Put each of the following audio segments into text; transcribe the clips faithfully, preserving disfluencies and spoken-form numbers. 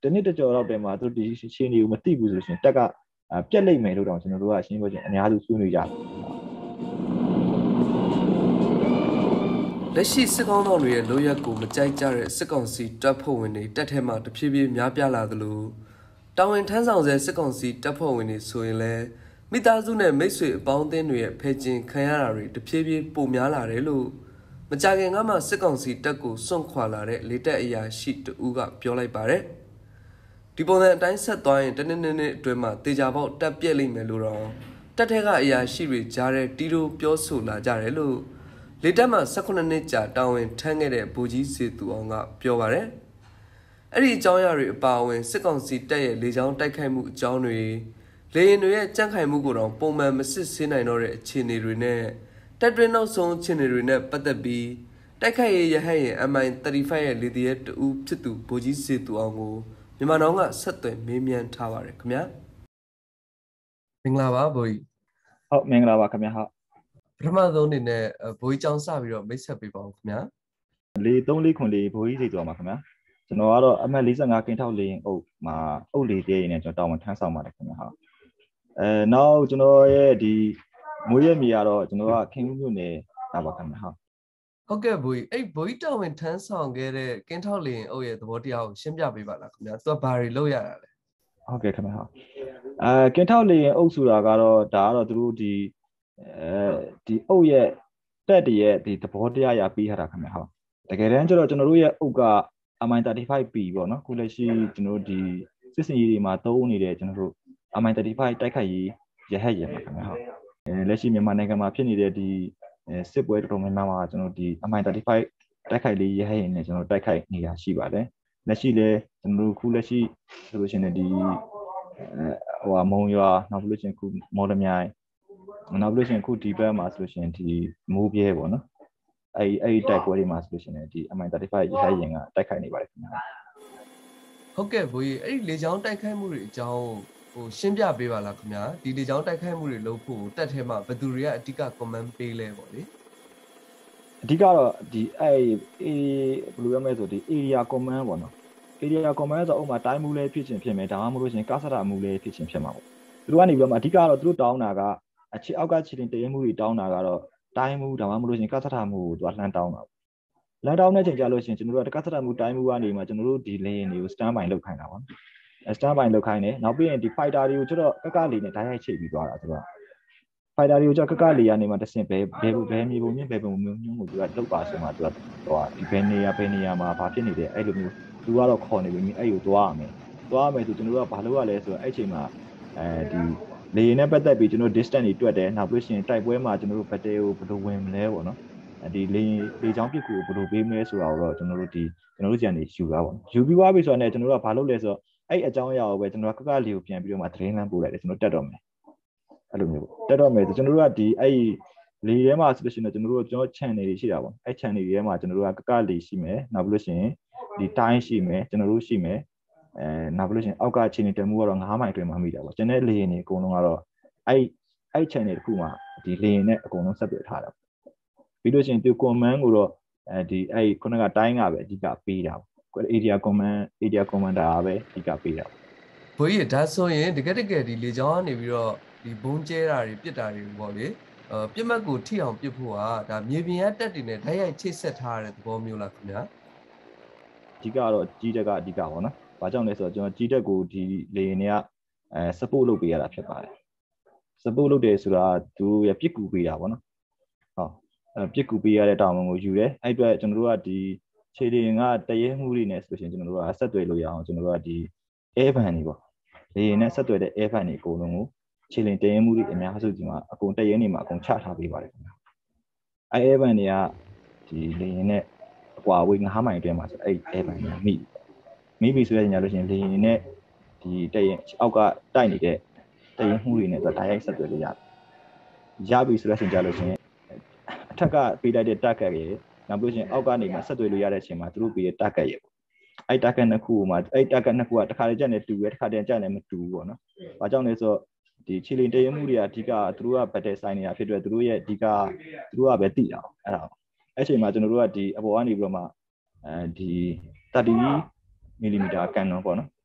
တနည်းတစ်ကြော်တော့တယ်မှာသူဒီရှင်းနေဦးမသိဘူးဆိုရှင်တက်ကပြက်လိုက်မယ်လို့တော့ကျွန်တော်တို့ကရှင်းပြောချင်းအများစုဆွေးနွေးကြတယ်လက်ရှိစစ်ကောင်တော်တွေရဲ့လိုရက်ကိုမကြိုက်ကြတဲ့စစ်ကောင်စီတပ်ဖွဲ့ဝင်တွေတက်ထဲမှာတဖြည်းဖြည်းများပြားလာသလိုတာဝန်ထမ်းဆောင်တဲ့စစ်ကောင်စီတပ်ဖွဲ့ဝင်တွေဆိုရင်လည်းမိသားစုနဲ့မိတ်ဆွေအပေါင်းအသင်းတွေရဲ့ဖယ်ကျင်ခံရတာတွေတဖြည်းဖြည်းပိုများလာတယ်လို့မကြခင်ကမှစစ်ကောင်စီတပ်ကိုစွန့်ခွာလာတဲ့လေတပ်အရာရှိတဦးကပြောလိုက်ပါတယ်ဒီပုံစံအတိုင်းဆက်သွားရင်တနည်းနည်းနဲ့အတွင်းမှာတေချာပေါက်တက်ပြက်လိမ့်မယ်လို့တော့တပ်ထဲကအရာရှိတွေကြားတဲ့တီတိုပြောဆိုလာကြတယ်လို့လေတပ်မှာ၁၈နှစ်ကြာတာဝန်ထမ်းခဲ့တဲ့ဗိုလ်ကြီးစေသူအောင်ကပြောပါတယ်အဲ့ဒီအကြောင်းအရာတွေအပါအဝင်စစ်ကောင်စီတပ်ရဲ့လေကြောင်းတိုက်ခိုက်မှုအကြောင်းတွေလေရင်တွေရဲ့ကြန့်ခိုင်မှုကိုတော့ပုံမှန်မစစ်ဆေးနိုင်တော့တဲ့အခြေအနေတွေနဲ့တပ်တွင်းနောက်ဆုံးအခြေအနေတွေနဲ့ပတ်သက်ပြီးတိုက်ခိုက်ရေးရဟတ်ရင် M I သirty five ရဲ့လေဒီရဲ့တူဖြစ်သူဗိုလ်ကြီးစေသူအောင်ကိုမြန်မာနောင်ကဆက်သွယ်မေးမြန်းထားပါတယ်ခင်ဗျာမင်္ဂလာပါဗိုလ်ကြီးဟုတ်မင်္ဂလာပါခင်ဗျာဟုတ်ပထမဆုံးအနေနဲ့ဗိုလ်ကြီးကျောင်းစပြီးတော့မိတ်ဆက်ပေးပါဦးခင်ဗျာလေးသုံးလေးခွန်လေးဗိုလ်ကြီးစေသူအောင်ပါခင်ဗျာကျွန်တော်ကတော့အမှတ်၄၅ကင်းထောက်လေးအုပ်မှာအုပ်လေးတည်းရင်းနဲ့ကျွန်တော်တာဝန်ထမ်းဆောင်ပါတယ်ခင်ဗျာဟုတ်အဲနောက်ကျွန်တော်ရဲ့ဒီမွေးရမြေကတော့ကျွန်တော်ကခင်ဦးမြို့နယ်တာပါခင်ဗျာဟုတ်ဟုတ်ကဲ့ဗိုလ်ကြီးအဲ့ဗိုလ်ကြီးတာဝန်ထမ်းဆောင်ခဲ့တဲ့ကင်းထောက်လေးအုပ်ရဲ့သဘောတရားကိုရှင်းပြပေးပါလားခင်ဗျာသူကဘာတွေလုပ်ရတာလဲဟုတ်ကဲ့ခင်ဗျာဟုတ်အဲကင်းထောက်လေးအုပ်ဆိုတာကတော့ဒါကတော့သူတို့ဒီအဲဒီအုပ်ရဲ့တက်တည်းရဲ့ဒီသဘောတရားရပြီးထားတာခင်ဗျာဟုတ်တကယ်တမ်းကျတော့ကျွန်တော်တို့ရဲ့အုပ်က M I thirty-five P ပေါ့နော်ခုလက်ရှိကျွန်တော်တို့ဒီစစ်စင်ရေးတွေမှာသုံးနေတဲ့ကျွန်တော်တို့ M I thirty-five တိုက်ခိုက်ရေးရဟတ်ရပါခင်ဗျာဟုတ်အဲလက်ရှိမြန်မာနိုင်ငံမှာဖြစ်နေတဲ့ဒီစစ်ပွဲတော်တော်များများမှာကျွန်တော်ဒီ M I thirty-five တိုက်ခိုက်လေးရဟတ်ရင်နဲ့ကျွန်တော်တိုက်ခိုက်နေတာရှိပါတယ်လက်ရှိလည်းကျွန်တော်တို့ခုလက်ရှိဆိုလို့ရှိရင်ဒီဟိုမုံရွာနောက်လို့ရှိရင်ခုမော်လမြိုင်နောက်လို့ရှိရင်ခုဒီဘက်မှာဆိုလို့ရှိရင်ဒီမိုးပြဲပေါ့နော်အဲ့အဲ့တိုက်ပွဲတွေမှာဆိုလို့ရှိရင်ဒီ M I thirty-five ရဟတ်ရင်ကတိုက်ခိုက်နေပါတယ်ခင်ဗျာဟုတ်ကဲ့ဗိုလ်ကြီးအဲ့ဒီလေကြောင်းတိုက်ခိုက်မှုတွေအကြောင်းဟိုရှင်းပြပေးပါလားခင်ဗျာဒီလေကြောင်းတိုက်ခိုက်မှုတွေလုပ်ဖို့တက်ထဲမှာဘယ်သူတွေကအဓိက comment ပေးလဲပေါ့လေအဓိကတော့ဒီအဲ့အေဘယ်လိုရမလဲဆိုဒီ area command ပေါ့နော် area command ဆိုဥပမာတိုင်းမှုလဲဖြစ်ချင်းဖြစ်မယ်ဒါမှမဟုတ်လို့ရှိရင်ကားစတာမှုလဲဖြစ်ချင်းဖြစ်မှာပေါ့သူတို့ကနေပြီးတော့အဓိကတော့သူတို့တောင်းတာကအခြေအောက်ကခြေတင်တရင်မှုတွေတောင်းတာကတော့တိုင်းမှုဒါမှမဟုတ်လို့ရှိရင်ကားစတာမှုကိုသူကလှမ်းတောင်းတာလမ်းတောင်းတဲ့ချိန်ကြလို့ရှိရင်ကျွန်တော်တို့ကကားစတာမှုတိုင်းမှုကနေမှကျွန်တော်တို့ဒီလေရင်တွေကို stand by လုပ်ခိုင်းတာပေါ့နော် stand by လုပ်ခိုင်းတယ်နောက်ပြီးရင်ဒီ fighter တွေကိုကျတော့ကကလေးနဲ့ဓာတ်ရိုက်ချိတ်ပြီးသွားတာဆိုတော့ fighter တွေကိုကျတော့ကကလေးကနေမှတဆင့်ဘဲဘဲဘဲမြေပုံမြင့်ဘဲပုံမျိုးမျိုးကိုသူကလုတ်ပါဆိုမှသူကဟိုဒီဘဲနေရဘဲနေရမှာဘာဖြစ်နေတယ်အဲ့လိုမျိုးသူကတော့ခေါ်နေပြီအဲ့ကိုသွားရမယ်သွားရမယ်ဆိုကျွန်တော်တို့ကဘာလုပ်ရလဲဆိုတော့အဲ့ချိန်မှာအဲဒီလေရင်နဲ့ပတ်သက်ပြီးကျွန်တော် distance တွေတွက်တယ်နောက်ပြီးရှင်တိုက်ပွဲမှာကျွန်တော်တို့ battle ကိုဘယ်လိုဝင်မလဲပေါ့နော်ဒီလေလေချောင်းပစ်ကူကိုဘယ်လိုပေးမလဲဆိုတာတော့ကျွန်တော်တို့ဒီကျွန်တော်တို့ကြံနေယူတာပေါ့ယူပြီးသွားပြီဆိုတော့လည်းကျွန်တော်တို့ကဘာလုပ်လဲဆိုတော့အဲ့အကြောင်းအရာကိုပဲကျွန်တော်ကကကလေးကိုပြန်ပြီးတော့မှသတင်းလမ်းပို့လိုက်တယ်ကျွန်တော်တက်တော့မယ်အဲ့လိုမျိုးပေါ့တက်တော့မယ်ဆိုကျွန်တော်တို့ကဒီအဲ့လေထဲမှာဆိုလို့ရှိရင်ကျွန်တော်တို့ကျွန်တော် channel တွေရှိတာပေါ့အဲ့ channel တွေထဲမှာကျွန်တော်တို့ကကကလေးရှိမယ်နောက်ပြီးလို့ရှိရင်ဒီတိုင်းရှိမယ်ကျွန်တော်တို့ရှိမယ်အဲနောက်ပြီးလို့ရှိရင်အောက်ကခြေနေတမှုကတော့nineမိုင်အတွင်းမှာမိတာပေါ့ကျွန်တဲ့လေရင်တွေအကုန်လုံးကတော့အဲ့အဲ့ channel တစ်ခုမှာဒီလေရင်နဲ့အကုန်လုံးဆက်သွယ်ထားတာပြီးလို့ရှိရင်ဒီ command ကိုတော့အဲဒီအဲ့ခုနကတိုင်းကပဲအဓိကပေးတာပေါ့ area command area commander ကပဲအဓိကပေးတာဘိုးကြီးဒါဆိုရင်တကယ်တကယ်ဒီလေကြောင်းကနေပြီးတော့ဒီဘုံကျဲတာတွေပြစ်တာတွေပေါ့လေအဲပြစ်မှတ်ကိုထိအောင်ပြစ်ဖို့ကဒါမြေပြင်ရတက်တွေနဲ့ဓာတ်ရိုက်ချိတ်ဆက်ထားတဲ့သဘောမျိုးလားခင်ဗျာအဓိကတော့ကြီးတက်ကအဓိကပေါ့နော်ဘာကြောင့်လဲဆိုတော့ကျွန်တော်ကြီးတက်ကိုဒီလေရင်တွေကအဲ support လုပ်ပေးရတာဖြစ်ပါတယ် support လုပ်တယ်ဆိုတာသူရပြစ်ကူပေးတာပေါ့နော်ဟုတ်အဲပြစ်ကူပေးရတဲ့တာဝန်ကိုယူတယ်အဲ့အတွက်ကျွန်တော်တို့ကဒီခြေလျင်ကတရဲမှုတွေနဲ့ဆိုရှင်ကျွန်တော်တို့ကဆက်သွယ်လို့ရအောင်ကျွန်တော်တို့ကဒီ air band တွေပေါ့လေရင်နဲ့ဆက်သွယ်တဲ့ air band တွေအကုန်လုံးကိုခြေလျင်တရဲမှုတွေအများစုဒီမှာအကုန်တရဲနေမှာအကုန်ချထားပေးပါတယ်ခင်ဗျာအဲ air band တွေကဒီလေရင်နဲ့အကွာဝေးnineမိုင်အတွင်းမှာဆိုအဲ့ air band တွေမိမိပြီဆိုရညာလို့ရှင်လေရင်နဲ့ဒီတရဲအောက်ကတိုက်နေတဲ့တရဲမှုတွေနဲ့ဆိုဓာတ်ရိုက်ဆက်သွယ်လို့ရတယ်ရပြီဆိုတဲ့အချိန်ကြလို့ရှင်အထက်ကပေးလိုက်တဲ့ target ရေနောက်ပြီးရှင်အောက်ကနေမှဆက်သွယ်လို့ရတဲ့အချိန်မှာသူတို့ပေးတဲ့ target ရေပေါ့အဲ့ target နှစ်ခုမှာအဲ့ target နှစ်ခုကတစ်ခါတည်းကြက်နေတူပဲတစ်ခါတည်းကြက်နေမတူဘူးပေါ့နော်။ဘာကြောင့်လဲဆိုတော့ဒီခြေလင်တရမှုတွေကအဓိကသူတို့က battle sign နေတာဖြစ်တဲ့သူတို့ရဲ့အဓိကသူတို့ကပဲတိတာအဲ့ဒါအဲ့ချိန်မှာကျွန်တော်တို့ကဒီအပေါ်ကနေပြီးတော့မှအဲဒီthirty millimeter cannon ပေါ့နော်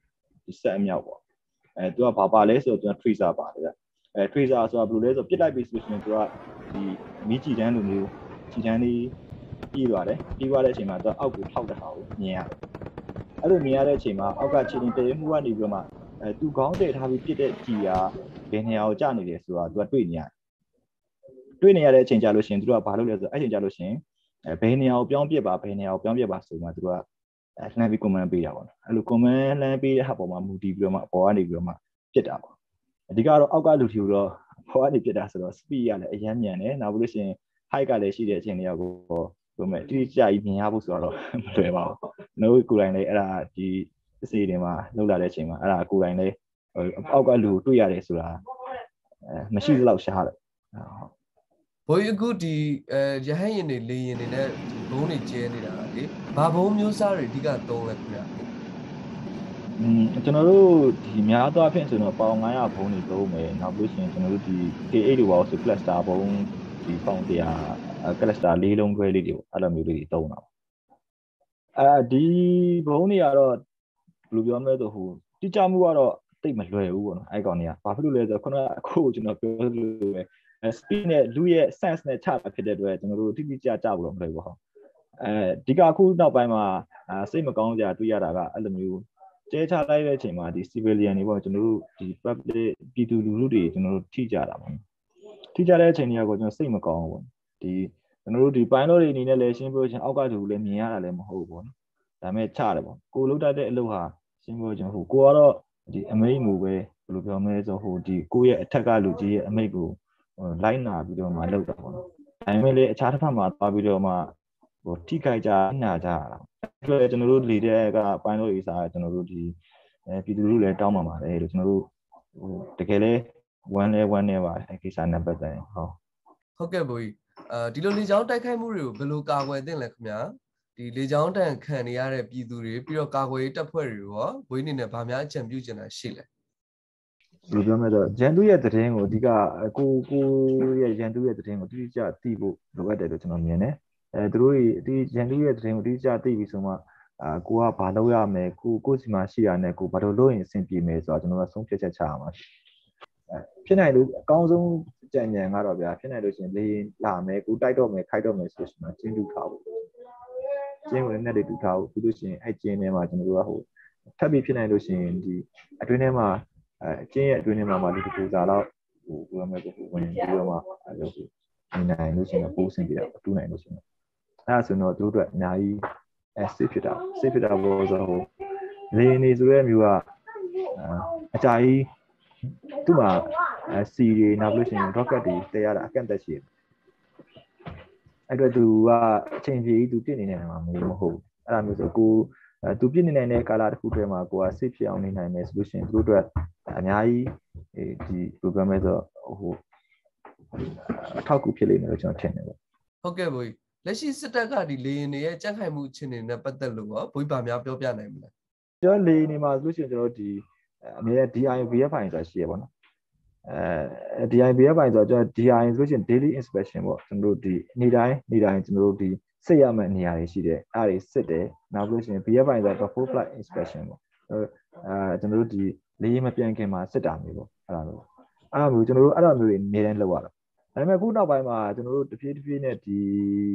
ဒီဆက်အမြောက်ပေါ့အဲသူကဘာပါလဲဆိုတော့သူက tracer ပါတယ်အဲ tracer ဆိုတာဘယ်လိုလဲဆိုတော့ပြစ်လိုက်ပြီဆိုရင်သူကဒီမီးကြည်တန်းလိုမျိုးကြည်တန်းလေးပြေးသွားတယ်ပြေးသွားတဲ့အချိန်မှာသူအောက်ကိုထောက်တဲ့ဟာကိုမြင်ရတယ်အဲ့လိုမြင်ရတဲ့အချိန်မှာအောက်ကခြေတင်တည်မှုကနေပြီးတော့မှအဲသူခေါင်းတည်ထားပြီးပြစ်တဲ့ကြည်ကဘယ်နေရာကိုကျနေလဲဆိုတာသူကတွေ့နေရတယ်တွေ့နေရတဲ့အချိန်ကြာလို့ရှိရင်သူကဘာလုပ်လဲဆိုတော့အဲ့ချိန်ကြာလို့ရှိရင်အဲဘယ်နေရာကိုပြောင်းပြစ်ပါဘယ်နေရာကိုပြောင်းပြစ်ပါဆိုမှသူကအဲလှမ်းပြီး command ပေးတာပေါ့နော်အဲ့လို command လှမ်းပေးတဲ့ဟာပေါ်မှာမူတည်ပြီးတော့မှအပေါ်ကနေပြီးတော့မှပြစ်တာပေါ့အဓိကတော့အောက်ကလူထီကိုတော့ပေါ်ကနေပြစ်တာဆိုတော့ speed ကလည်းအရင်မြန်တယ်နောက်ပြီးလို့ရှိရင် height ကလည်းရှိတဲ့အချိန်တွေကကိုဘယ်မဲ့တိတိကျကျမြင်ရဖို့ဆိုတော့မလွယ်ပါဘူး။ကျွန်တော်တို့ကိုယ်တိုင်လည်းအဲ့ဒါဒီအစီအတွေမှာလောက်လာတဲ့အချိန်မှာအဲ့ဒါကိုယ်တိုင်လည်းအောက်ကလူတွေ့ရတယ်ဆိုတာအဲမရှိသလောက်ရှားတယ်။ဘိုးအခုဒီအဲရဟန်းရင်တွေလေရင်တွေနဲ့ဘုံတွေကျဲနေတာလေဘာဘုံမျိုးစားတွေအဓိကသုံးလဲခင်ဗျာ။อืมကျွန်တော်တို့ဒီများသောအားဖြင့်ဆိုတော့ပေါင်nine hundredဘုံတွေသုံးမယ်နောက်ပြီးရှင်ကျွန်တော်တို့ဒီ K eight တွေပါဆို cluster ဘုံဒီပေါင်one hundred ကလစတာလေးလုံးခွဲလေးတွေပေါ့အဲ့လိုမျိုးလေးတွေတုံးတာအဲဒီဘုံတွေကတော့ဘယ်လိုပြောမလဲဆိုဟိုတိကျမှုကတော့တိတ်မလွယ်ဘူးပေါ့နော်အဲ့ကောင်တွေကဘာဖြစ်လို့လဲဆိုတော့ခုနကအခုကျွန်တော်ပြောလို့ပဲ speed နဲ့လူရဲ့ sense နဲ့ချတာဖြစ်တဲ့အတွက်ကျွန်တော်တို့တိတိကျကျဘူးတော့မလွယ်ဘူးဟုတ်အဲဒီကအခုနောက်ပိုင်းမှာစိတ်မကောင်းကြတွေ့ရတာကအဲ့လိုမျိုးကျဲချလိုက်တဲ့အချိန်မှာဒီ civilian တွေပေါ့ကျွန်တော်တို့ဒီ public ပြည်သူလူထုတွေကျွန်တော်တို့ထိကြတာပေါ့ထိကြတဲ့အချိန်တွေကကိုကျွန်တော်စိတ်မကောင်းဘူးပေါ့ဒီကျွန်တော်တို့ဒီပိုင်းလို့တွေအနေနဲ့လည်းရှင်းပြချင်းအောက်ကတူလည်းမြင်ရတာလည်းမဟုတ်ဘူးပေါ့နော်ဒါပေမဲ့ချတယ်ပေါ့ကိုလုတ်တတ်တဲ့အလုပ်ဟာရှင်းပြချင်းဟိုကိုကတော့ဒီအမိတ်မူပဲဘယ်လိုပြောမလဲဆိုဟိုဒီကိုရဲ့အထက်ကလူကြီးရဲ့အမိတ်ကိုလိုက်နာပြီးတော့မှလုပ်တာပေါ့နော်ဒါပေမဲ့လည်းအခြားတစ်ဖက်မှာသွားပြီးတော့မှဟိုထိခိုက်ကြနာကြတာအဲ့ဒါကျွန်တော်တို့လေတဲ့ကပိုင်းလို့ရေးစားကျွန်တော်တို့ဒီအဲပြည်သူလူလည်းတောင်းပန်ပါတယ်လို့ကျွန်တော်တို့ဟိုတကယ်လဲဝမ်းလဲဝမ်းနေပါအဲကိစ္စနဲ့ပတ်သက်ရင်ဟုတ်ဟုတ်ကဲ့ဘိုးကြီးအာဒီလိုလေကြောင်းတိုက်ခိုက်မှုတွေကိုဘယ်လိုကာကွယ်သင့်လဲခင်ဗျာဒီလေကြောင်းတန်ခံနေရတဲ့ပြည်သူတွေပြီးတော့ကာကွယ်ရေးတပ်ဖွဲ့တွေရောဘိုးကြီးအနေနဲ့ဗာများအကြံပြုချင်တာရှိလဲဘယ်လိုပြောမလဲဆိုရန်သူရဲ့သတင်းကိုအဓိကကိုကိုရဲ့ရန်သူရဲ့သတင်းကိုတိတိကျသိဖို့လိုအပ်တယ်လို့ကျွန်တော်မြင်တယ်အဲသူတို့ဒီရန်သူရဲ့သတင်းကိုတိတိကျသိပြီးဆိုမှအာကိုကဘာလုပ်ရမလဲကိုကိုစီမှာရှိရတဲ့ကိုဘာလို့လုပ်ရင်အဆင်ပြေမယ်ဆိုတော့ကျွန်တော်ကဆုံးဖြတ်ချက်ချရမှာဖြစ်နိုင်လို့အကောင်းဆုံးကြံဉာဏ်ကတော့ဗျာဖြစ်နိုင်လို့ရှိရင်လေလာမယ်ကိုတိုက်တော့မယ်ခိုက်တော့မယ်ဆိုရှင်ကျင်းတူထားဖို့ကျင်းဝင်နဲ့တူထားဖို့ပြီးလို့ရှိရင်အဲ့ကျင်းထဲမှာကျွန်တော်တို့ကဟိုထပ်ပြီးဖြစ်နိုင်လို့ရှိရင်ဒီအတွင်းထဲမှာအဲကျင်းရဲ့အတွင်းထဲမှာမှဒီပူစာတော့ဟိုဘယ်လိုမှကိုဝင်ပြီးတော့မှအဲ့လိုနေနိုင်လို့ရှိရင်ပိုးစင်ပြတာတူးနိုင်လို့ရှိရင်အဲ့ဒါဆိုတော့တို့အတွက်အများကြီးအဲ safe ဖြစ်တာ safe ဖြစ်တာဘောဆိုတော့လေနေဆိုရဲမျိုးကအကြာကြီးသူ့မှာအဲစီတွေနောက်လို့ရှိရင် rocket တွေတည်ရတာအကန့်အသတ်ရှိတယ်အဲ့တော့သူကအချိန်ကြီးသူပြစ်နေနေမှာမဟုတ်ဘူးအဲ့ဒါမျိုးဆိုကိုအဲသူပြစ်နေနိုင်တဲ့ကာလတစ်ခုတည်းမှာကိုက safe ဖြစ်အောင်နေနိုင်မယ်ဆိုလို့ရှိရင်သူတို့အတွက်အများကြီးဒီ program ဆိုတော့ဟိုအထောက်အကူဖြစ်လိမ့်မယ်လို့ကျွန်တော်ထင်တယ်ပေါ့ဟုတ်ကဲ့ဘိုးလက်ရှိစစ်တပ်ကဒီလေရင်တွေရဲ့ကြက်ခိုင်မှုအခြေအနေနဲ့ပတ်သက်လို့ရောဘိုးဗာများပြောပြနိုင်မလားကျွန်တော်လေနေမှာဆိုလို့ရှိရင်ကျွန်တော်ဒီအမြဲ D I V F ပိုင်းဆိုတာရှိရပါတော့အဲ D I V F ပိုင်းဆိုတော့ကျွန်တော် D I ဆိုလို့ရှိရင် daily inspection ပေါ့ကျွန်တော်တို့ဒီနေ့တိုင်းနေ့တိုင်းကျွန်တော်တို့ဒီစစ်ရမယ့်နေရာတွေရှိတယ်အဲ့ဒါတွေစစ်တယ်နောက်လို့ရှိရင် V F ပိုင်းဆိုတော့ full flight inspection ပေါ့အဲကျွန်တော်တို့ဒီလေရင်မပြန်ခင်မှာစစ်တာမျိုးပေါ့အဲ့ဒါမျိုးအဲ့ဒါမျိုးကျွန်တော်တို့အဲ့ဒါမျိုးတွေနေတိုင်းလုပ်ရတာဒါပေမဲ့ခုနောက်ပိုင်းမှာကျွန်တော်တို့တဖြည်းတဖြည်းနဲ့ဒီ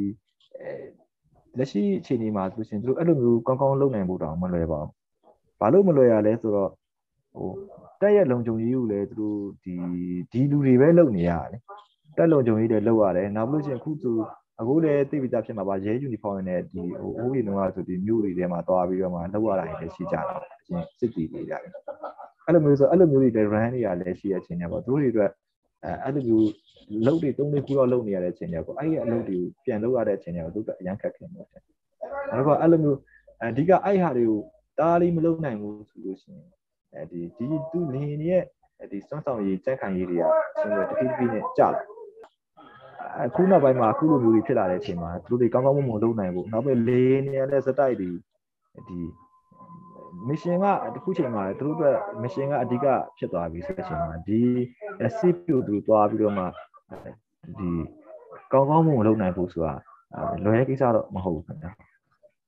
လက်ရှိအခြေအနေမှာဆိုရှင်သူတို့အဲ့လိုမျိုးကောင်းကောင်းလုပ်နိုင်ဖို့တောင်မလွယ်ပါဘူးဘာလို့မလွယ်ရလဲဆိုတော့ဟိုတက်ရဲ့လုံခြုံရေးကိုလည်းသူတို့ဒီဒီလူတွေပဲလုပ်နေရတယ်တက်လုံခြုံရေးတွေလုပ်ရတယ်နောက်လို့ရှင်အခုသူအခုလည်းသိပြီးသားဖြစ်မှာပါရဲယူနီဖောင်းနဲ့ဒီဟိုအိုးရီလုံးကဆိုဒီမြို့တွေထဲမှာသွားပြီးတော့မှလောက်ရတာတွေလည်းရှိကြတာအချင်းစစ်တီတွေကြတယ်အဲ့လိုမျိုးဆိုအဲ့လိုမျိုးတွေလည်း run တွေကလည်းရှိတဲ့အချိန်တွေပေါ့သူတို့တွေအတွက်အဲအဲ့လိုမျိုးလုပ်တွေသုံးလေးခုတော့လုပ်နေရတဲ့အချိန်တွေပေါ့အဲ့ဒီအလုပ်တွေကိုပြန်လုပ်ရတဲ့အချိန်တွေပေါ့သူတို့အရန်ခက်ခဲနေတယ်အဲ့တော့အဲ့လိုမျိုးအဓိကအဲ့ဟာတွေကိုတားလေးမလုပ်နိုင်ဘူးဆိုလို့ရှိရင်အဲဒီဒီသူလင်းရဲ့ဒီစွမ်းဆောင်ရည်စက်ခံရည်တွေကဆိုတော့တဖြည်းဖြည်းနဲ့ကျလာအခုနောက်ပိုင်းမှာအခုလိုမျိုးတွေဖြစ်လာတဲ့အချိန်မှာသူတို့တွေကောင်းကောင်းမွန်မွန်လုပ်နိုင်ဖို့နောက်ပြီးလေနေရတဲ့စတိုက်တွေဒီ mission ကတခုချိန်မှာသူတို့က mission ကအဓိကဖြစ်သွားပြီဆိုတဲ့အချိန်မှာဒီ safe ပြုတ်သူသွားပြီးတော့မှဒီကောင်းကောင်းမွန်မွန်လုပ်နိုင်ဖို့ဆိုတာလွယ်တဲ့ကိစ္စတော့မဟုတ်ဘူးခင်ဗျာ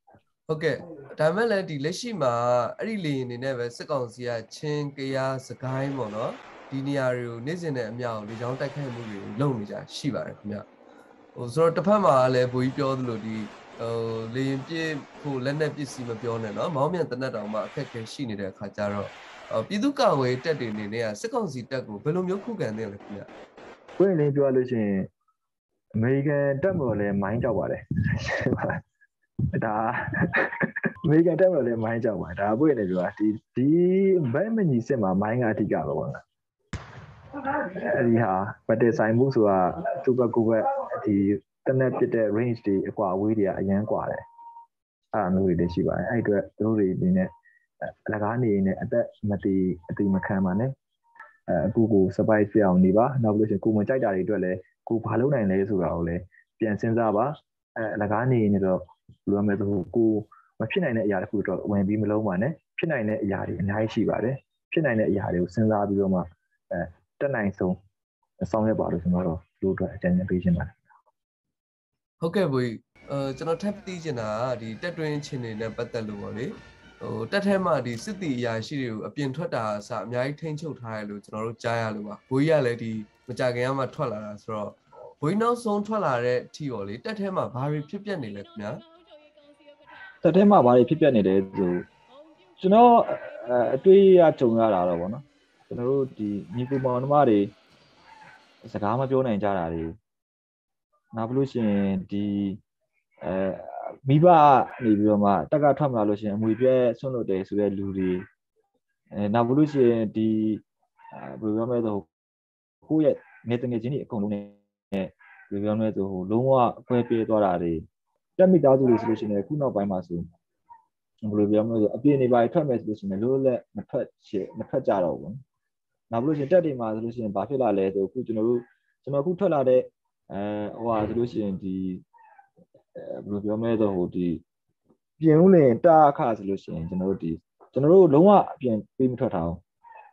ဟုတ်ကဲ့ဒါမဲ့လည်းဒီလက်ရှိမှာအဲ့ဒီလေအနေနဲ့ပဲစစ်ကောင်စီကချင်းကရစကိုင်းပေါ့နော်ဒီနေရာတွေကိုနေ့စဉ်နဲ့အမြောက်လေကြောင်းတိုက်ခိုက်မှုတွေလုပ်နေကြရှိပါတယ်ခင်ဗျဟိုဆိုတော့တစ်ဖက်မှာလည်းဘိုးကြီးပြောသလိုဒီဟိုလေရင်ပြည့်ဖို့လက်နက်ပစ္စည်းမပြောနဲ့နော်မောင်းမြန်တနက်တောင်မှအခက်အခဲရှိနေတဲ့အခါကျတော့ပြည်သူ့ကာကွယ်တပ်တွေအနေနဲ့စစ်ကောင်စီတပ်ကိုဘယ်လိုမျိုးခုခံနေလဲခင်ဗျ။ကိုယ်လည်းပြောလို့ရှိရင်အမေရိကန်တပ်မတော်လည်းမိုင်းကြောက်ပါတယ်။ဒါအမေရိကန်တပ်မတော်လည်းမိုင်းကြောက်ပါတယ်။ဒါပွင့်နေပြောဒီဒီဘက်မညီစစ်မှာမိုင်းကအဓိကပဲပေါ့နော်။အဲဒီဟာဗတ်တယ်ဆိုင်မှုဆိုတာသူ့ဘက်ကိုပဲဒီတနက်ပြတဲ့ range တွေအကွာအဝေးတွေကအရန်ကွာတယ်။အဲ့အမျိုးတွေလည်းရှိပါတယ်။အဲ့အတွက်သူတို့တွေဒီနဲ့အလကားနေနေအသက်မတည်အတိမခံပါနဲ့အဲအခုကို surprise ပြအောင်နေပါနောက်ပြီးလို့ရှိရင်ကိုမကြိုက်တာတွေအတွက်လည်းကိုဘာလုပ်နိုင်လဲဆိုတာကိုလည်းပြန်စဉ်းစားပါအဲအလကားနေနေတော့ဘယ်လိုမှမဆိုကိုမဖြစ်နိုင်တဲ့အရာတစ်ခုတော့ဝင်ပြီးမလုံးပါနဲ့ဖြစ်နိုင်တဲ့အရာတွေအများကြီးရှိပါတယ်ဖြစ်နိုင်တဲ့အရာတွေကိုစဉ်းစားပြီးတော့မှအဲတက်နိုင်ဆုံးဆောင်ရွက်ပါလို့ကျွန်တော်တို့လူတို့အကြံဉာဏ်ပေးခြင်းပါတယ်ဟုတ်ကဲ့ဘိုးအဲကျွန်တော်ထပ်သိချင်တာဒီတက်တွင်းချင်းတွေနဲ့ပတ်သက်လို့ပေါ့လေဟိုတက်ထဲမှာဒီစစ်တီအရာရှိတွေကိုအပြင်ထွက်တာအစအများကြီးထိန်းချုပ်ထားရလို့ကျွန်တော်တို့ကြားရလို့ပါဘိုးကြီးကလည်းဒီမကြခင်ကမှထွက်လာတာဆိုတော့ဘိုးနောက်ဆုံးထွက်လာတဲ့အထီရောလေတက်ထဲမှာဘာတွေဖြစ်ပျက်နေလဲခင်ဗျာတက်ထဲမှာဘာတွေဖြစ်ပျက်နေလဲဆိုကျွန်တော်အတွေ့အကြုံရတာတော့ဗောနော်ကျွန်တော်တို့ဒီညီကိုမောင်နှမတွေစကားမပြောနိုင်ကြတာတွေနောက်ပြီးလို့ရှိရင်ဒီအဲမိဘနေပြီးတော့မှတက်ကထွက်မလာလို့ရှိရင်အမွေပြဲဆွန့်လွတ်တယ်ဆိုတဲ့လူတွေအဲနောက်ပြီးလို့ရှိရင်ဒီဘယ်လိုပြောမလဲဆိုကိုယ့်ရဲ့ငယ်တငယ်ချင်းတွေအကုန်လုံးနဲ့ဘယ်လိုပြောမလဲဆိုဟိုလုံးဝအခွဲပြေးသွားတာတွေတက်မိသားစုတွေဆိုလို့ရှိရင်ခုနောက်ပိုင်းမှာဆိုဘယ်လိုပြောမလဲဆိုအပြင်းနေပါထွက်မယ်ဆိုလို့ရှိရင်လို့လက်မထွက်ချင်မထွက်ကြတော့ဘူးနောက်ပြီးလို့ရှိရင်တက်တွေမှာဆိုလို့ရှိရင်ဘာဖြစ်လာလဲဆိုခုကျွန်တော်တို့ကျွန်တော်ခုထွက်လာတဲ့အဲဟိုဟာဆိုလို့ရှိရင်ဒီဘယ်လိုပြောမလဲဆိုဟိုဒီပြင်ဦးလင်တာအခါဆိုလို့ရှိရင်ကျွန်တော်တို့ဒီကျွန်တော်တို့လုံးဝအပြင်ပေးမထွက်ထားအောင်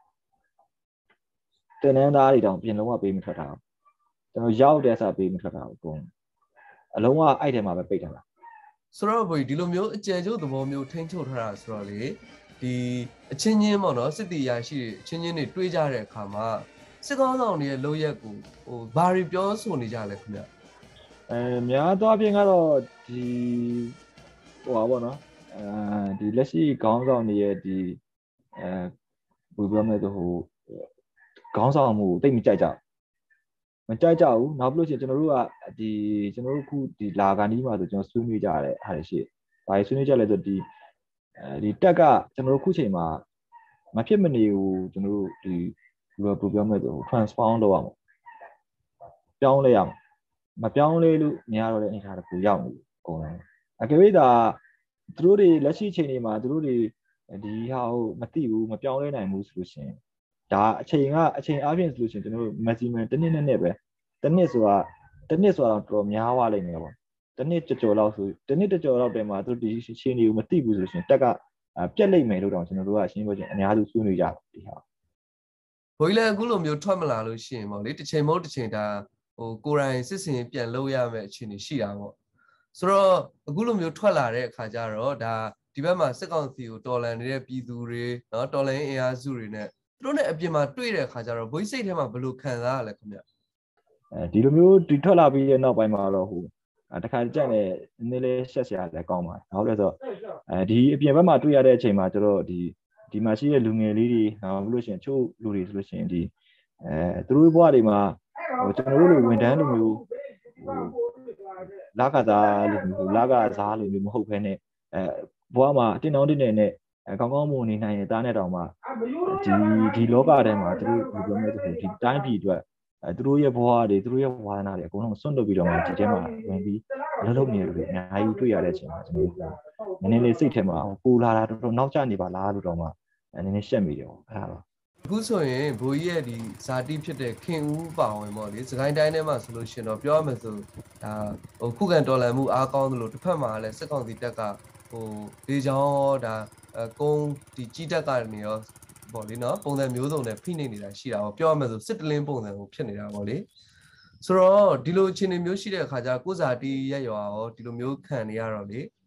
တင်နန်းသားတွေတောင်ပြင်လုံးဝပေးမထွက်ထားအောင်ကျွန်တော်ရောက်တဲ့စားပေးမထွက်ထားအောင်ပုံအလုံးဝအဲ့ထဲမှာပဲပိတ်ထားတာဆိုတော့ဘို့ဒီလိုမျိုးအကျယ်ကျုပ်သဘောမျိုးထိန်းချုပ်ထားတာဆိုတော့လေဒီအချင်းချင်းပေါ့နော်စစ်တီရရှိအချင်းချင်းတွေတွေးကြတဲ့အခါမှာစစ်ကောင်းဆောင်တွေရဲ့လုပ်ရက်ကိုဟိုဘာတွေပြောဆိုနေကြလဲခင်ဗျအဲများသောအားဖြင့်ကတော့ဒီဟိုပါပေါ့နော်အဲဒီလက်ရှိခေါင်းဆောင်တွေရဲ့ဒီအဲဘယ်လိုပြောမလဲဆိုဟိုခေါင်းဆောင်မှုတိတ်မကြိုက်ကြမကြိုက်ကြဘူးနောက်ပြီးလို့ရှိရင်ကျွန်တော်တို့ကဒီကျွန်တော်တို့ခုဒီလာကန်ဒီမှာဆိုကျွန်တော်ဆွေးနွေးကြရတယ်ဟာရှိဘာဆွေးနွေးကြလဲဆိုဒီအဲဒီတက်ကကျွန်တော်တို့ခုချိန်မှာမဖြစ်မနေဘူးကျွန်တော်တို့ဒီဘယ်လိုပြောမလဲဆို transform လုပ်ရအောင်ပြောင်းလဲရအောင်မပြောင်းလဲလို့မရတော့တဲ့အနေအထားတစ်ခုရောက်နေအကုန်လုံးအကယ်၍သာသူတို့တွေလက်ရှိချိန်တွေမှာသူတို့တွေဒီဟာကိုမသိဘူးမပြောင်းလဲနိုင်ဘူးဆိုလို့ရှိရင်ဒါအချိန်ကအချိန်အားဖြင့်ဆိုလို့ရှိရင်ကျွန်တော်တို့ maximum တစ်နှစ်နဲ့နဲ့ပဲတစ်နှစ်ဆိုတာတစ်နှစ်ဆိုတာတော့တော်တော်များသွားလိမ့်မယ်ပေါ့တစ်နှစ်ကြော်ကြော်လောက်ဆိုတစ်နှစ်ကြော်လောက်တည်းမှာသူတို့ဒီချိန်တွေကိုမသိဘူးဆိုလို့ရှိရင်တက်ကပြက်လိမ့်မယ်လို့တောင်ကျွန်တော်တို့ကရှင်းပြောချင်အများစုဆွေးနွေးကြဒီဟာဘိုးကြီးလည်းအခုလိုမျိုးထွက်မလာလို့ရှိရင်ပေါ့လေတစ်ချိန်မဟုတ်တစ်ချိန်ဒါဟိုကိုယ်တိုင်စစ်စင်ပြန်လုပ်ရမယ့်အခြေအနေရှိတာပေါ့ဆိုတော့အခုလိုမျိုးထွက်လာတဲ့အခါကျတော့ဒါဒီဘက်မှာစစ်ကောင်စီကိုတော်လှန်နေတဲ့ပြည်သူတွေเนาะတော်လှန်အင်အားစုတွေနဲ့သူတို့နဲ့အပြင်မှာတွေ့တဲ့အခါကျတော့ဘိုးကြီးစိတ်ထဲမှာဘယ်လိုခံစားရလဲခင်ဗျအဲဒီလိုမျိုးဒီထွက်လာပြီးတဲ့နောက်ပိုင်းမှာတော့ဟိုတခါကြက်နေနည်းလေးရှက်စရာလည်းကောင်းပါတယ်ဟုတ်လဲဆိုတော့အဲဒီအပြင်ဘက်မှာတွေ့ရတဲ့အချိန်မှာကျတော့ဒီဒီမှာရှိတဲ့လူငယ်လေးတွေနောက်ပြီးလို့ရှိရင်ချို့လူတွေဆိုလို့ရှိရင်ဒီအဲသူတို့ဘဝတွေမှာဟိုကျွန်တော်တို့လိုဝန်ထမ်းလိုမျိုးဟိုလာကစားလိုမျိုးလာကစားလိုမျိုးမဟုတ်ဘဲနဲ့အဲဘဝမှာအတင်းတောင်းတင်းနဲ့ကောင်းကောင်းမွန်နေနိုင်တဲ့တားနဲ့တောင်မှဒီဒီလောကထဲမှာသူတို့ဘယ်လိုမျိုးဆိုဒီတိုင်းပြည်အတွက်အဲသူတို့ရဲ့ဘဝတွေသူတို့ရဲ့ဝါသနာတွေအကုန်လုံးဆွန့်လွတ်ပြီးတော့မှဒီထဲမှာဝင်ပြီးအလုပ်လုပ်နေတယ်လို့အများကြီးတွေ့ရတဲ့အချိန်မှာကျွန်တော်တို့နည်းနည်းလေးစိတ်ထဲမှာပူလာတာတော်တော်နောက်ကျနေပါလားလို့တော့မှနည်းနည်းရှက်မိတယ်ပေါ့အဲ့ဒါတော့အခုဆိုရင်ဘိုးကြီးရဲ့ဒီဇာတိဖြစ်တဲ့ခင်ဦးပါဝင်ပေါ့လေစကိုင်းတိုင်းထဲမှာဆိုလို့ရှိရင်တော့ပြောရမယ်ဆိုဒါဟိုခုခံတော်လှန်မှုအားကောင်းသလိုတစ်ဖက်မှာလည်းစစ်ကောင်စီတပ်ကဟိုဒေချောင်းဒါကုန်းဒီကြီးတက်ကနေရောပေါ့လေနော်ပုံစံမျိုးစုံနဲ့ဖိနှိပ်နေတာရှိတာပေါ့ပြောရမယ်ဆိုစစ်တလင်းပုံစံကိုဖြစ်နေတာပေါ့လေဆိုတော့ဒီလိုအခြေအနေမျိုးရှိတဲ့အခါကျကိုဇာတိရက်ရွာရောဒီလိုမျိုးခံနေရတော့လေ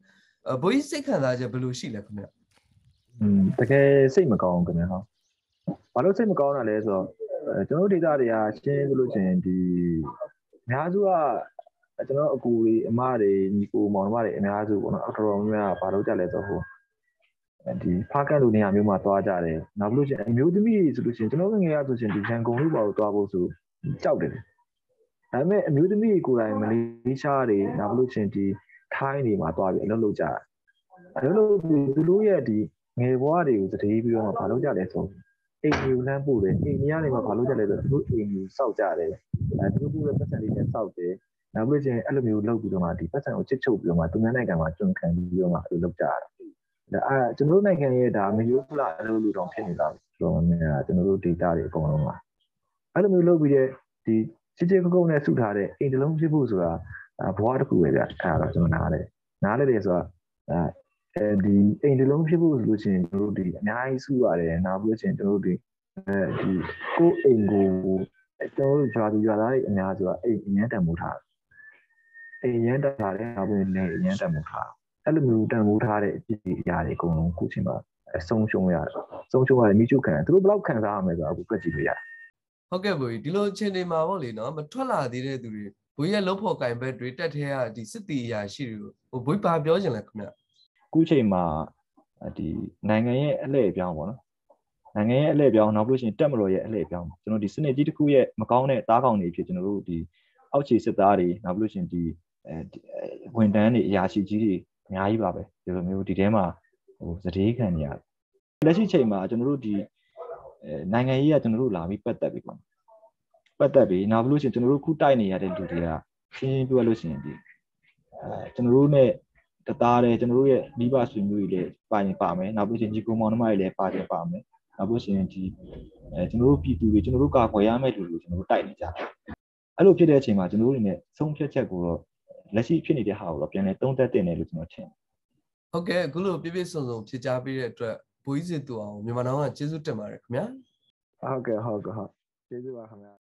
ဘိုးကြီးစိတ်ခံစားချက်ဘယ်လိုရှိလဲခင်ဗျอืมတကယ်စိတ်မကောင်းခင်ဗျာဟုတ်ဘာလို့စိတ်မကောင်းတာလဲဆိုတော့ကျွန်တော်တို့ဒေတာတွေကရှင်းဆိုလို့ရှိရင်ဒီအများစုကကျွန်တော်အကူတွေအမတွေညီကိုမောင်နှမတွေအများစုပေါ့နော်အတော်တော်များများဘာလို့ကြလဲဆိုတော့ဒီဖားကတ်လိုနေရာမျိုးမှာသွားကြတယ်နောက်ပြီးလို့ရှိရင်အမျိုးသမီးတွေဆိုလို့ရှိရင်ကျွန်တော်ငငယ်ရဆိုရှင်ဒီရန်ကုန်လို့ပါလို့သွားဖို့ဆိုကြောက်တယ်ဒါပေမဲ့အမျိုးသမီးတွေကိုယ်တိုင်မလေးရှားတွေနောက်ပြီးလို့ရှိရင်ဒီထိုင်းတွေမှာသွားပြီးအလုပ်လုပ်ကြတယ်အလုပ်လုပ်ပြီးသူတို့ရဲ့ဒီငယ်ဘဝတွေကိုသတိပြီးတော့ဘာလုပ်ကြလဲဆိုအိမ်ကြီးလမ်းပို့တယ်အိမ်ကြီးကနေမှဘာလုပ်ကြလဲဆိုတော့သူတို့အိမ်ကြီးစောက်ကြတယ်အဲသူတို့ရဲ့ပတ်စံလေးနဲ့စောက်တယ်နောက်ပြီးချင်းအဲ့လိုမျိုးလုပ်ပြီးတော့မှဒီပတ်စံကိုချစ်ချုပ်ပြီးတော့မှသူများနိုင်ငံမှာကျွန်းခံပြီးတော့မှအဲ့လိုလုပ်ကြတာဒါအဲကျွန်တော်တို့နိုင်ငံရဲ့ဒါမယိုးဖလာအလုပ်လုပ်တော့ဖြစ်နေတာဆိုတော့များကျွန်တော်တို့ data တွေအကုန်လုံးပါအဲ့လိုမျိုးလုပ်ပြီးတဲ့ဒီချစ်ချစ်ကုတ်ကုတ်နဲ့စုထားတဲ့အိမ်တလုံးဖြစ်ဖို့ဆိုတာဘဝတစ်ခုပဲဗျအဲ့ဒါတော့ကျွန်တော်နားလဲနားလဲတယ်ဆိုတာအဲဒီအိမ်တလုံးဖြစ်ဖို့ဆိုလို့ရှိရင်ကျွန်တော်တို့ဒီအများကြီးစုရတယ်နောက်ပြီးချင်းကျွန်တော်တို့ဒီအဲဒီကိုအိမ်ကိုကျွန်တော်တို့ဂျာသူဂျာသားတွေအများစုကအိမ်အញ្ញတန်မိုးထားအိမ်အញ្ញတန်ထားတယ်နောက်ပြီးနေအញ្ញတန်မိုးထားအဲ့လိုမျိုးတန်မိုးထားတဲ့အဖြစ်အရာတွေအကုန်လုံးခုချင်းမှာဆုံးရှုံးရတယ်ဆုံးရှုံးရတယ်မိချုပ်ခံသူတို့ဘယ်လောက်ခံစားရမလဲဆိုတော့အခုတွက်ကြည့်လို့ရတယ်ဟုတ်ကဲ့ဘိုးကြီးဒီလိုအချိန်တွေမှာပေါ့လေနော်မထွက်လာသေးတဲ့သူတွေဘိုးရဲ့လှုပ်ဖို့ကင်ဘက်တွေတက်ထဲကဒီစစ်တီအရာရှိတွေကိုဟိုဘိုးပါပြောချင်လဲခင်ဗျခုချိန်မှာဒီနိုင်ငံရဲ့အလှည့်ပြောင်းပေါ့နော်နိုင်ငံရဲ့အလှည့်ပြောင်းနောက်ပြီးလို့ရှိရင်တက်မတော်ရဲ့အလှည့်ပြောင်းကျွန်တော်ဒီစနစ်ကြီးတစ်ခုရဲ့မကောင်းတဲ့တားကောင်တွေဖြစ်ကျွန်တော်တို့ဒီအောက်ခြေစစ်သားတွေနောက်ပြီးလို့ရှိရင်ဒီအဲဝန်တန်းတွေအရာရှိကြီးတွေအများကြီးပါပဲဒီလိုမျိုးဒီထဲမှာဟိုစတေးခံနေရတယ်လက်ရှိချိန်မှာကျွန်တော်တို့ဒီအဲနိုင်ငံရေးကကျွန်တော်တို့လာပြီးပတ်သက်ပြီးပေါ့ပတ်သက်ပြီးနောက်ပြီးလို့ရှိရင်ကျွန်တော်တို့ခုတိုက်နေရတဲ့လူတွေကရှင်းရှင်းပြောလို့ရှိရင်ဒီအဲကျွန်တော်တို့ ਨੇ တသားတယ်ကျွန်တော်တို့ရဲ့မိဘဆွေမျိုးတွေလည်းပါရင်ပါမယ်နောက်ပြီးချင်းညီကိုမောင်နှမတွေလည်းပါရင်ပါမယ်နောက်ပြီးချင်းဒီအဲကျွန်တော်တို့ပြည်သူတွေကျွန်တော်တို့ကာကွယ်ရမယ့်လူတွေကျွန်တော်တို့တိုက်နေကြတယ်အဲ့လိုဖြစ်တဲ့အချိန်မှာကျွန်တော်တို့တွေနဲ့ဆုံးဖြတ်ချက်ကိုတော့လက်ရှိဖြစ်နေတဲ့ဟာကိုတော့ပြန်လဲသုံးသပ်တင်တယ်လို့ကျွန်တော်ထင်ဟုတ်ကဲ့အခုလိုပြည့်ပြည့်စုံစုံဖြေကြားပေးတဲ့အတွက်ဘိုးကြီးစီတူအောင်မြန်မာနိုင်ငံကကျေးဇူးတင်ပါတယ်ခင်ဗျာဟုတ်ကဲ့ဟုတ်ကဲ့ဟုတ်ကျေးဇူးပါခင်ဗျာ